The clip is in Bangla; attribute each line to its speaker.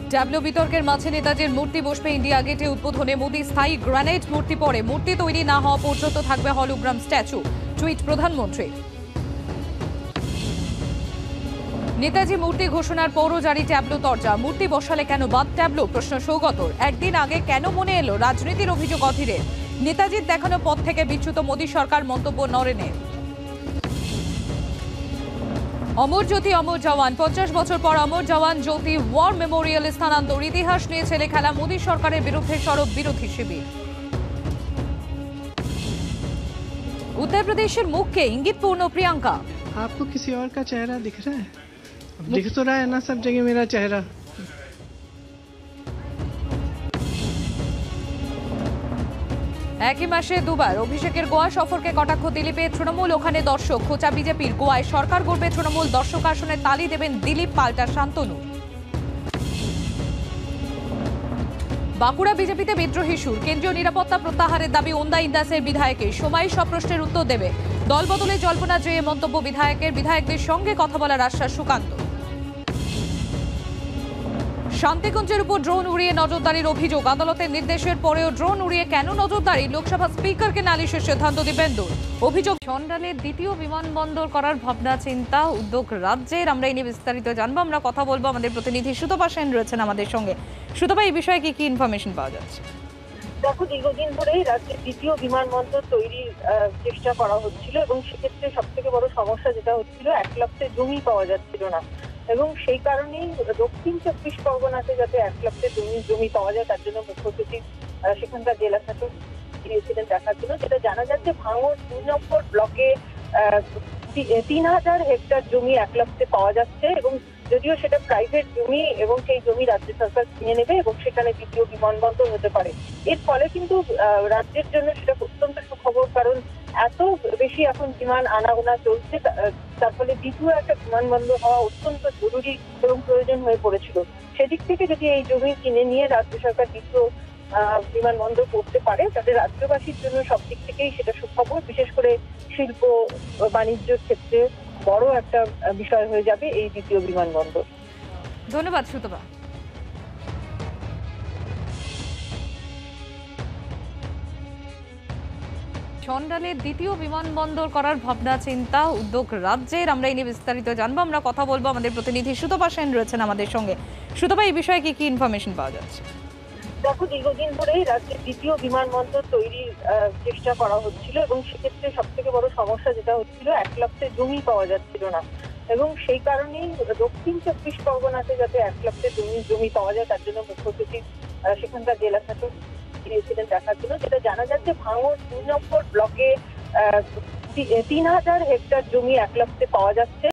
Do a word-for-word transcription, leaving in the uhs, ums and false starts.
Speaker 1: ট্যাবলো বিতর্কের মাঝে নেতাজির মূর্তি বসবে ইন্ডিয়া গেটে উদ্বোধনে মোদি স্থায়ী গ্রানাইট মূর্তি পরে মূর্তি তৈরি না হওয়া পর্যন্ত থাকবে হলোগ্রাম স্ট্যাচু টুইট প্রধানমন্ত্রী। নেতাজি মূর্তি ঘোষণার পরও জারি ট্যাবলো তরজা, মূর্তি বসালে কেন বাদ ট্যাবলো, প্রশ্ন সৌগতর। একদিন আগে কেন মনে এলো রাজনীতির অভিযোগ অধীরের, নেতাজির দেখানো পথ থেকে বিচ্যুত মোদী সরকার, মন্তব্য নরেনের। অমর জ্যোতি অমর জওয়ান, পঞ্চাশ বছর পর অমর জওয়ান জ্যোতি ওয়ার মেমোরিয়ালে স্থানান্তর, ইতিহাস নিয়ে ছেলে খেলা, মোদী সরকারের বিরুদ্ধে সরব বিরোধী শিবির। उत्तर प्रदेश मुख के इंगितपूर्ण प्रियंका,
Speaker 2: आपको किसी और का चेहरा दिख रहा है? दिख तो रहा है ना सब जगह मेरा चेहरा।
Speaker 1: একই মাসে দুবার অভিষেকের গোয়া সফরকে কটাক্ষ দিলীপে, তৃণমূল ওখানে দর্শক, খোঁচা বিজেপির, গোয়ায় সরকার গড়বে তৃণমূল, দর্শক আসনে তালি দেবেন দিলীপ, পাল্টা শান্তনু। বাঁকুড়া বিজেপিতে বিদ্রোহী সুর, কেন্দ্রীয় নিরাপত্তা প্রত্যাহারের দাবি ওন্দা ইন্দাসের বিধায়কের, সময় সব প্রশ্নের উত্তর দেবে, দল বদলে জল্পনা জয়ে মন্তব্য বিধায়কের, বিধায়কদের সঙ্গে কথা বলার আশ্বাস সুকান্ত। শান্তিকুঞ্জের উপর ড্রোন উড়িয়ে নজরদারির অভিযোগ, আদালতের নির্দেশের পরেও ড্রোন উড়িয়ে কেন নজরদারি, লোকসভা স্পিকারকে নালিশের সিদ্ধান্ত দিবেন্দুর। অভিযোগ চন্ডালের দ্বিতীয় বিমানবন্দর করার ভাবনা চিন্তা উদ্যোগ রাজ্যের, আমরা এই নিয়ে বিস্তারিত জানবো, আমরা কথা বলবো, আমাদের প্রতিনিধি সুতপা সেন রয়েছেন আমাদের সঙ্গে। সুতপা, এই বিষয়ে কি কি ইনফরমেশন পাওয়া যাচ্ছে?
Speaker 3: দেখো, দীর্ঘদিন ধরেই রাজ্যের দ্বিতীয় বিমানবন্দর তৈরির চেষ্টা করা হচ্ছিল এবং সেক্ষেত্রে সব থেকে বড় সমস্যা যেটা হচ্ছিল, এক লক্ষে জমি পাওয়া যাচ্ছিল না এবং সেই কারণেই দক্ষিণ চব্বিশ পরগনাতে যাতে এক লক্ষে জমি জমি পাওয়া যায় তার জন্য মুখ্য সচিব সেখানকার জেলা শাসক গিয়েছিলেন দেখার জন্য। যেটা জানা যাচ্ছে, ভাঙড় দুই নম্বর ব্লকে তিন হাজার হেক্টর জমি এক লক্ষে পাওয়া যাচ্ছে এবং যদিও সেটা প্রাইভেট জমি এবং সেই জমি রাজ্য সরকার কিনে নেবে এবং সেখানে দ্বিতীয় বিমানবন্দর হতে পারে। এর ফলে কিন্তু রাজ্যের জন্য সেটা অত্যন্ত সুখবর, কারণ এত বেশি এখন বিমান আনাগোনা চলছে, তার ফলে দ্বিতীয় একটা বিমানবন্দর হওয়া অত্যন্ত জরুরি এবং প্রয়োজন হয়ে পড়েছিল। সেদিক থেকে যদি এই জমি কিনে নিয়ে রাজ্য সরকার দ্বিতীয় বিমানবন্দর করতে পারে, তাদের রাজ্যবাসীর জন্য সব দিক থেকেই সেটা সুখবর, বিশেষ করে শিল্প বাণিজ্যের ক্ষেত্রে বড় একটা বিষয় হয়ে যাবে এই দ্বিতীয় বিমানবন্দর।
Speaker 1: ধন্যবাদ সুতপা। চন্ডালের দ্বিতীয় বিমানবন্দর করার ভাবনা চিন্তা উদ্যোগ রাজ্যের, আমরা এই নিয়ে বিস্তারিত জানবো, আমরা কথা বলবো, আমাদের প্রতিনিধি সুতপা সেন রয়েছেন আমাদের সঙ্গে। সুতপা, এই বিষয়ে কি কি ইনফরমেশন পাওয়া যাচ্ছে?
Speaker 3: দেখো, দীর্ঘদিন ধরেই রাজ্যের দ্বিতীয় বিমানবন্দর তৈরির চেষ্টা করা হচ্ছিল এবং সেক্ষেত্রে সব থেকে বড় সমস্যা যেটা হচ্ছিল, এক লক্ষে জমি পাওয়া যাচ্ছিল না এবং সেই কারণেই দক্ষিণ চব্বিশ পরগনাতে যাতে এক লক্ষে জমি জমি পাওয়া যায় তার জন্য মুখ্য সচিব সেখানকার জেলা শাসক গিয়েছিলেন দেখার জন্য। যেটা জানা যাচ্ছে, ভাঙড় দুই নম্বর ব্লকে তিন হাজার হেক্টর জমি এক লক্ষে পাওয়া যাচ্ছে